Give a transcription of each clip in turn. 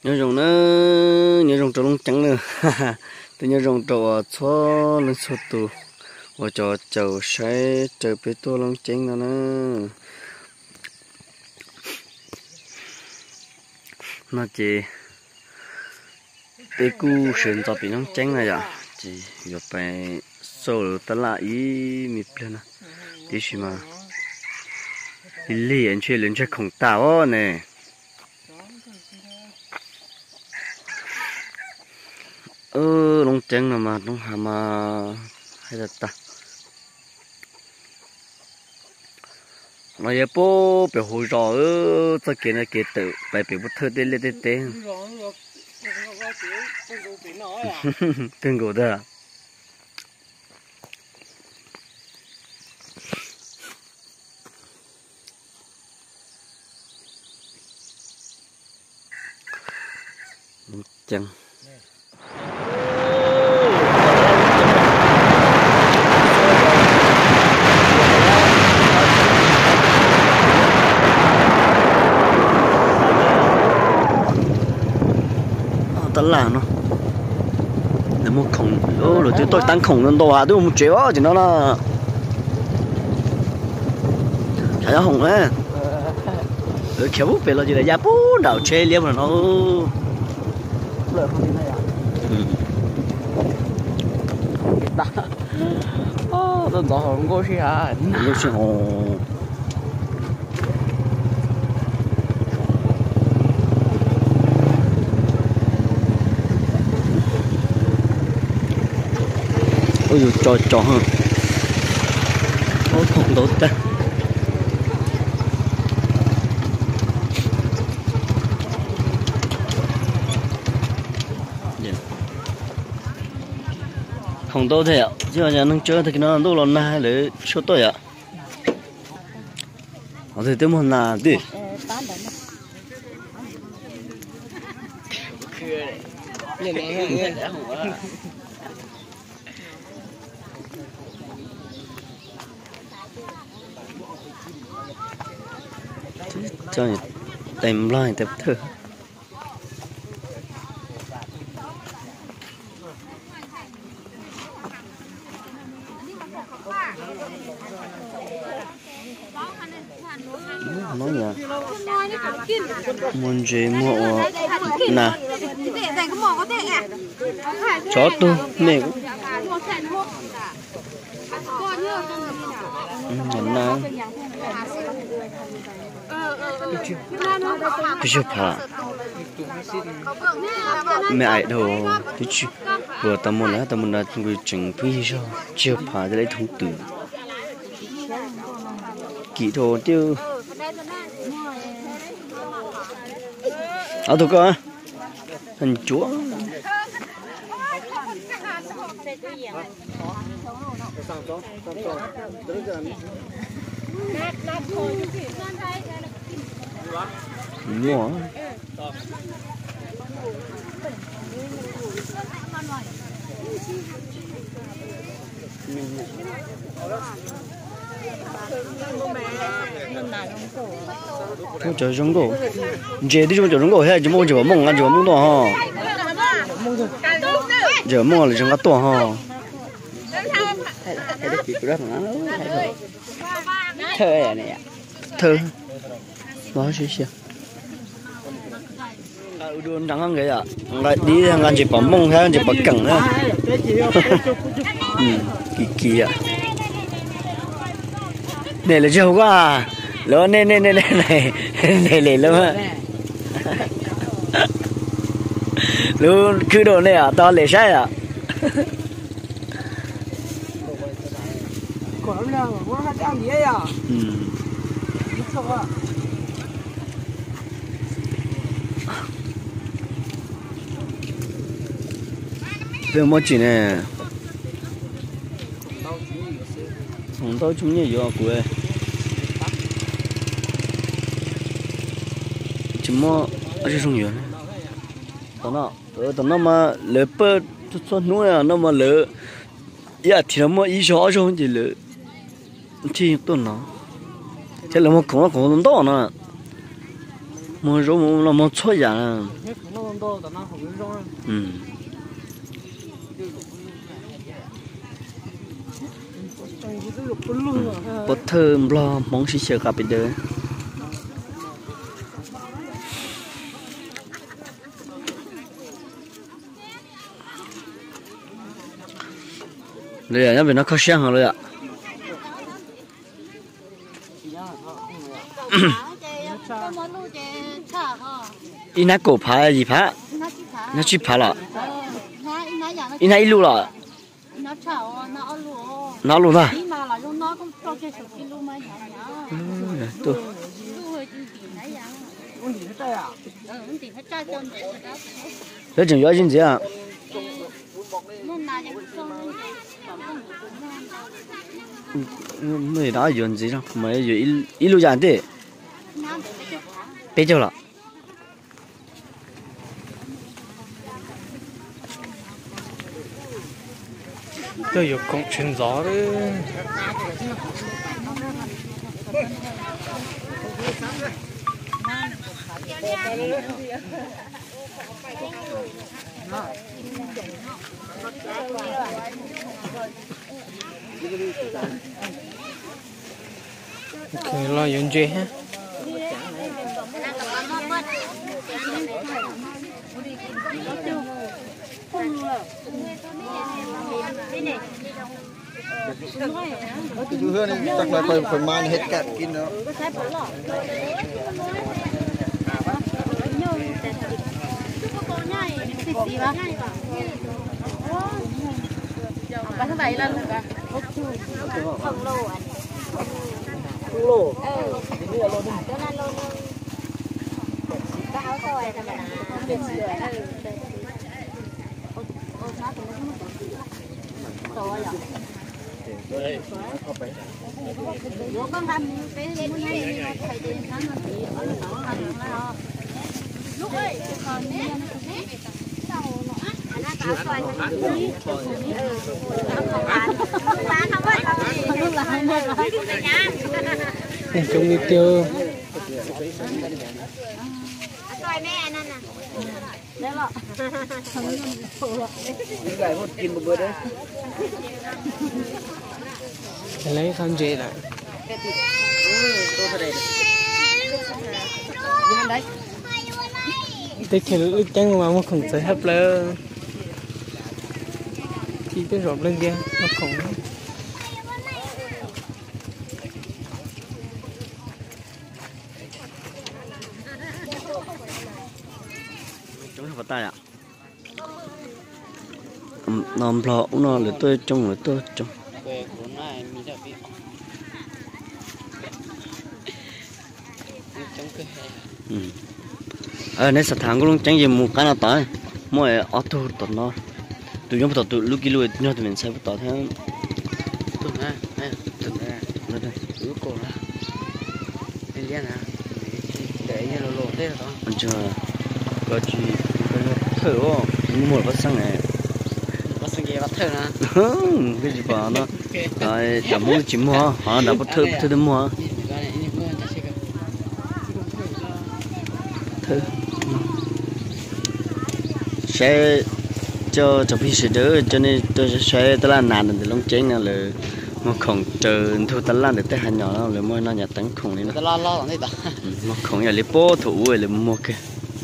nhớ rồng nó nhớ rồng trâu lông trắng nữa tôi nhớ rồng trâu cho lên số tù và cho trâu sai trâu bé to lông trắng nữa nó chỉ bé cu sườn cho bị lông trắng này à chỉ vừa phải sâu tất là ý mịp lên à tí xí mà đi liền chơi không tao nè lông trắng là mà lông hà mà hay là ta mà giờ bố bị hồi rõ cho kia này kia tự phải bị bút thơ đến lên đến cưng cổ đó lông trắng tấn là nó để một khổng rồi tôi tăng khổng lên to à tôi một triệu á chỉ nó là chả có hồng á rồi kéo bút về là chỉ là giá bút đảo chơi liêm là nó lợi không này à tôi đỏ hồng cô xí à cô xí hồng ôi dồi trò hả không tốt ta không tốt thế ạ chứ mà nhà nâng chơi thì nó đâu lần này để số tuổi ạ ở đây tới một là đi cho tìm lại tập thơ nói nhỉ muốn gì mua nè chó tôi mẹ nhận nào cái chụp hả mẹ ai đâu cái chụp vừa tầm một là người chừng phi cho chụp hả để lấy thông tử kỹ thuật tiêu thôi cơ hình chúa mua thôi chờ giống cổ chế đi cho giống cổ hay chỉ mua chỉ mông ăn chỉ mông to ha giờ mông là giống cá to ha thơ này thơ nói gì xíu đuôn trắng cái à lại đi hàng chỉ bỏ mông hay chỉ bỏ cẳng nữa kỳ à này là trâu quá à lớn này luôn á luôn cứ đồ này à to lệ sai à về một chuyện này không tôi chúng nhiều vô của chỉ mua ở trên sông nhiều tao nó mà lỡ bớt cho nuôi à nó mà lỡ ya thì nó mà ý rõ rồi thì lỡ thì tuần nó thế là một cũng to nữa mua rau mua là mua chua giả là bột thơm lo món xí xèo cà bây giờ đây là nó có sáng rồi ạ. Ina cổ phá gì phá? Nó chỉ phá là. Ina ilu là. Nó luôn à? Tôi. Thế chừng gió gì à? Mới đó dọn gì đâu, mới giờ ít lâu dọn thế, bé chưa là, tôi有工程做的。OK lo dùng gì ha? Chú hương chắc là phải mang hết cả kín đó. Bán thằng bảy là luôn cả. Không lô anh. không lô, Cái này lô đi. Cái này lô đi. Bao thôi thằng này. Tiền sửa. Ôi nó cũng không có. Rồi à. Yo con làm cái này thầy tiền sáng nó thì ở đó ăn nó. Lúc ơi, còn đi ăn cái đầu nó bán không có Trong đi tiêu. xoài mẹ anh nè. Đấy lọ. lại một kín một bữa đấy. Lấy không dễ lại. Tôi thấy ước trắng mà không sẽ hấp lên. Chỉ cái rộp lên kia nó không. Chúng ta tay ạ. Nằm lọ nó là tôi trong là tôi trong. Nên sát thang cũng chẳng gì mua cái nào tới, mua ở thu tận nó, tụi nhóm tụi lúc kia lui nhau tụi mình sẽ bắt theo, Tụi nó đây, ước cổ ra, cái gì nè, để như lô thế rồi đó. anh chưa, có gì cái thử không, mua bắt sang này, bắt sang kia bắt thử nè, cái gì bảo nó, đã mua chỉ mua, họ đã bắt thử đến mua, thử, sẽ cho phi sự đỡ cho nên tôi sẽ tới là nàn để lông chén là mà không chờ thu tới là để tới hai nhỏ là mua nó nhà tấn không đi nữa, lo này đó, mà không nhà lấy bố thủ rồi là mua cái.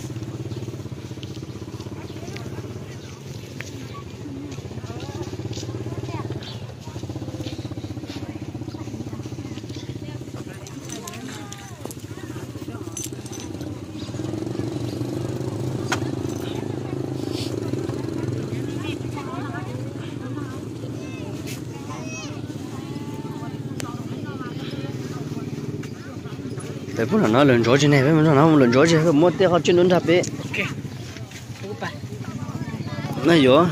Tại bữa nó lần rồi trên này với nó lần rồi chứ không mua tiền họ chuyên đốn thập ấy. OK, Này vô.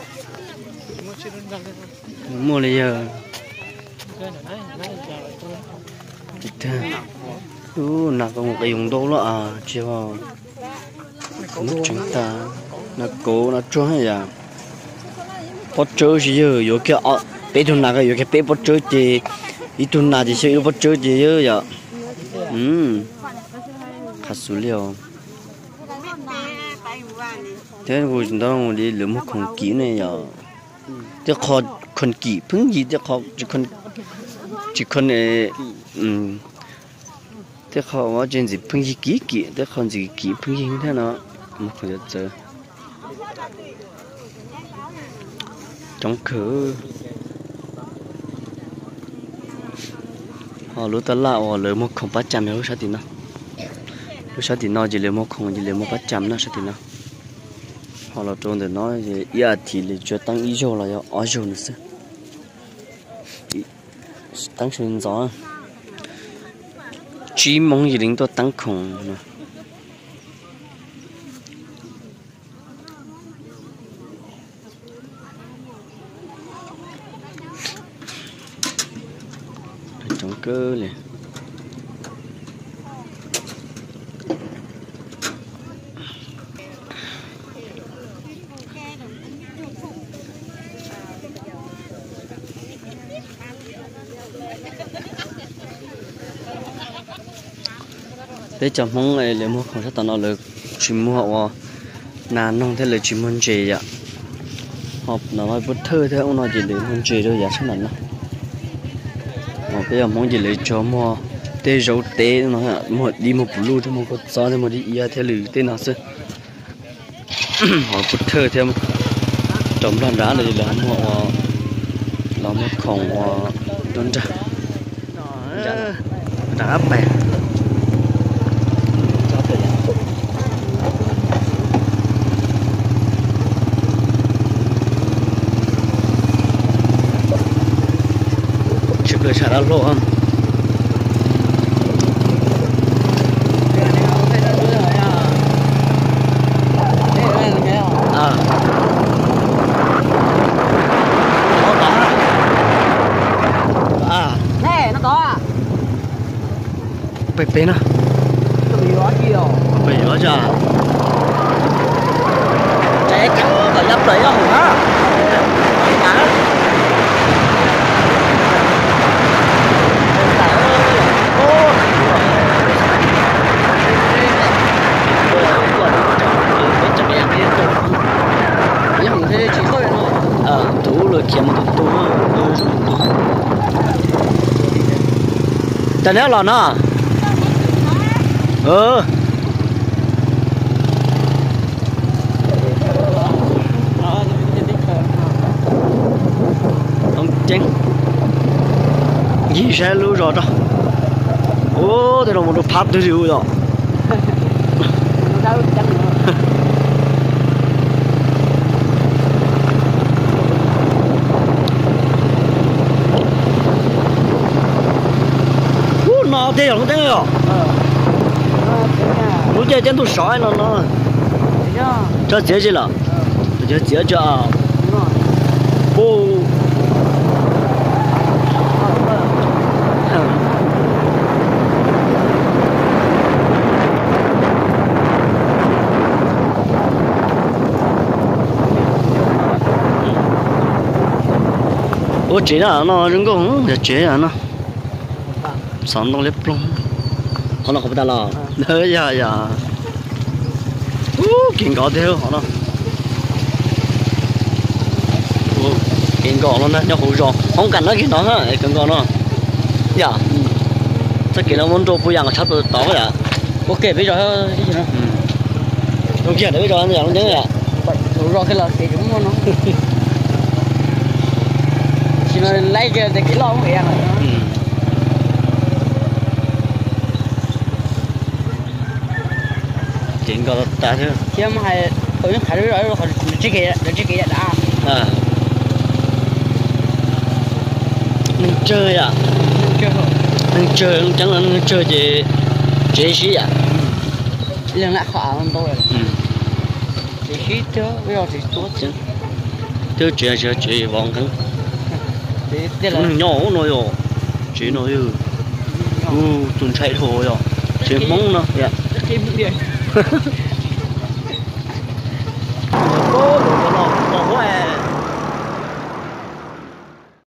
Mua này giờ. cái này giờ Nà có một cái dùng đâu đó à, chỉ vào nước chúng ta nó cố nó trốn hay à, bắt chơi gì giờ, có cái bé thằng nào cái có cái bé bắt chơi thì ít thằng nào thì sẽ bắt chơi gì giờ, khá số liệu. Thế rồi chúng ta đi lượm một con kỹ này giờ, chứ khó con kỹ phun gì chứ khó chỉ con này, thế khó mà chuyện gì phun gì kỹ thế còn gì kỹ phun gì thế nào, một con giờ trong cửa họ lúc ta lao lỡ một con bắt chạm nữa sao thì nó chỉ lỡ một con chỉ lỡ một bắt chạm nữa sao thì nó họ là trong để nói gì ia thì là cho tăng ý cho là ở chỗ nữa chứ tăng sinh gió chỉ mong gì đến tôi tăng khủng nữa trong cơ này thế chồng mong này lấy mua không sát tao nó được chỉ mua họ nà nông thế là chỉ muốn chơi ạ học nó nói bút thơ thế ông nói chỉ lấy muốn chơi thôi giá sao nào bây giờ mong chỉ lấy cho mua tê rau tê nó một đi một bulu thôi một con gió thôi một đi ia theo lử tê nào xưa họ bút thơ thêm trồng đàn đá này là họ làm một khổng đơn giản đá bè người xả ra lộ không? Nè, nó to à? Bể nó. Bị gió chiều. Bị gió chưa? Chạy trắng cả dắp đấy không hả? Thủ rồi kiếm một thủ tên nó là nó ông chén gì sẽ lưu rồi đó thế là một đồ pháp tôi chịu rồi nó thế rồi thế rồi lúc chơi chân tôi sỏi nó cho chế gì là cho chế cho ô ô chế là nó đừng có không chế là nó sống đông lép luôn, họ nó không phải là, nữa giờ, kiến cỏ theo họ nó, kiến cỏ luôn đấy, nó hú rồi, không cần nó kiến nó ha, kiến cỏ nó, dạ, chắc kiến nó muốn cho bùi ăn sắp được tỏ vậy, ok bây giờ cái gì nữa, ok để bây giờ anh làm thế này, hú rồi cái là cái đúng không nó, chỉ là lấy cái cái lon vậy à. chuyện có ta chứ chứ mà hay tôi khai rồi họ chỉ cái đã mình chơi à mình chơi chẳng là mình chơi gì chế sĩ à lần lại khỏa hơn tôi chế sĩ chứ bây giờ thì tốt chứ thứ chế vòng thắng thế là nhỏ nó rồi chế nó rồi tuần chạy thôi rồi Chuyện mong nó dạ.